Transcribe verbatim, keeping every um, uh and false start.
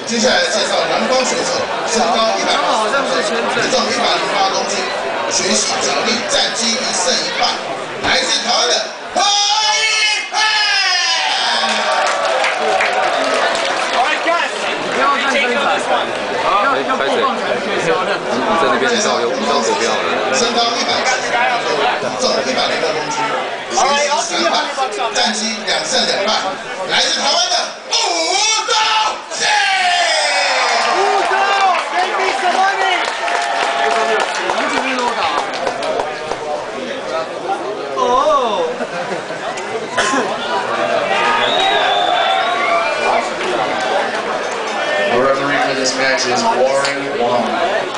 接下来介绍阳光选手，身高一百八十公分，体重一百零八公斤，学习脚力，战绩一胜一败，来自台湾的何一佩。 不要看身材，要要播放才缺少的。 你在那边你照右，你照左边好了。 身高一百七十公分，体重一百零六公斤，学习三百，战绩两胜两败，来自台湾的吴宗宪。 The referee for this match is Warren Wong.